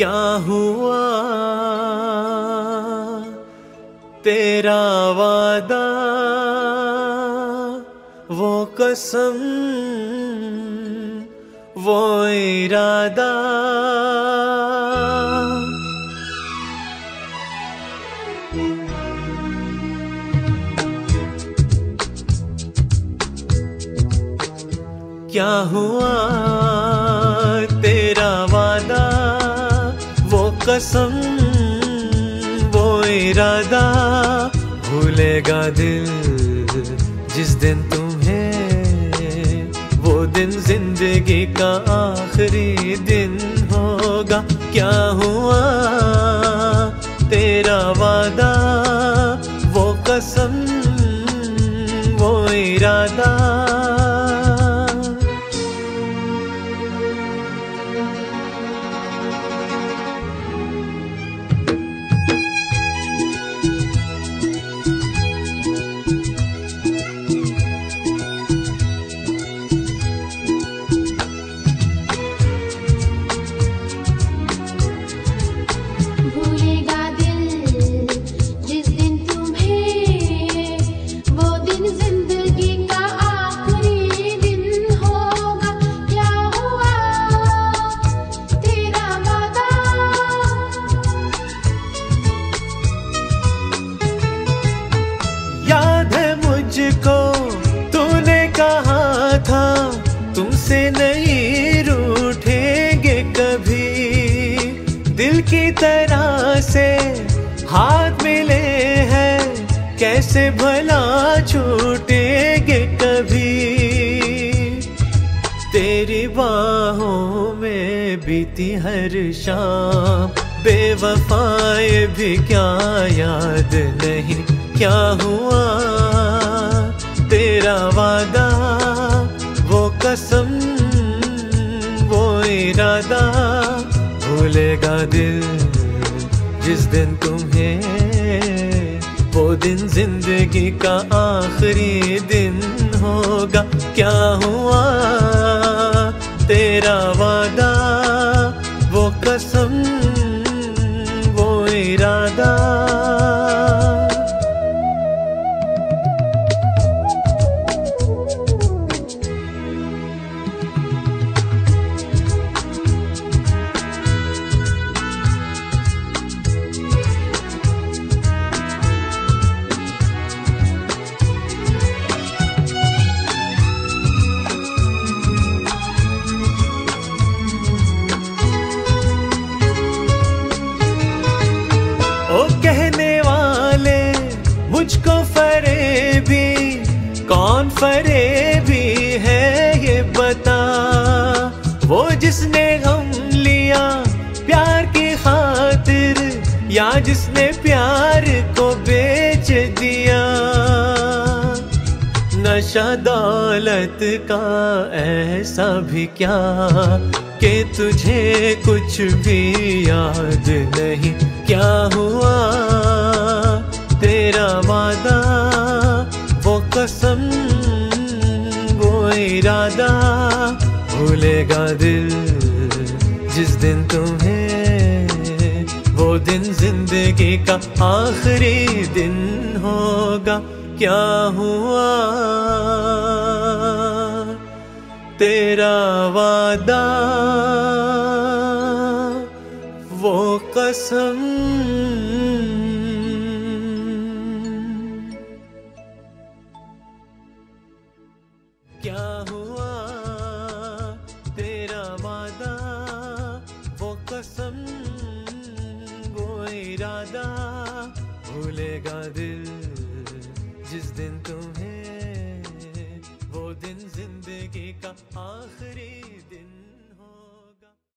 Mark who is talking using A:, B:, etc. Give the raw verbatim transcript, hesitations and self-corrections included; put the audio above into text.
A: क्या हुआ तेरा वादा, वो कसम, वो इरादा। क्या हुआ तेरा वादा, वो कसम, वो इरादा। भूलेगा दिल जिस दिन तुम्हें, वो दिन जिंदगी का आखिरी दिन होगा। क्या हुआ तेरा वादा, वो कसम, वो इरादा। मुझको तूने कहा था तुमसे नहीं रूठेंगे कभी, दिल की तरह से हाथ मिले हैं कैसे भला छूटेंगे कभी। तेरी बाहों में बीती हर शाम, बेवफाए भी क्या याद नहीं। क्या हुआ तेरा वादा, वो कसम, वो इरादा। भूलेगा दिल जिस दिन तुम्हें, वो दिन जिंदगी का आखिरी दिन होगा। क्या हुआ तेरा वादा, वो कसम, वो इरादा। ओ कहने वाले मुझको फरेबी, कौन फरेबी है ये बता। वो जिसने गम लिया प्यार की खातिर, या जिसने प्यार को बेच दिया। नशा दौलत का ऐसा भी क्या कि तुझे कुछ भी याद नहीं। क्या हुआ तेरा वादा, वो कसम, वो इरादा। भूलेगा दिल जिस दिन तुम्हें, वो दिन जिंदगी का आखिरी दिन होगा। क्या हुआ तेरा वादा, वो कसम, क्या हुआ तेरा वादा, वो कसम, वो इरादा। भूलेगा दिल जिस दिन तुम्हें, वो दिन जिंदगी का आखिरी दिन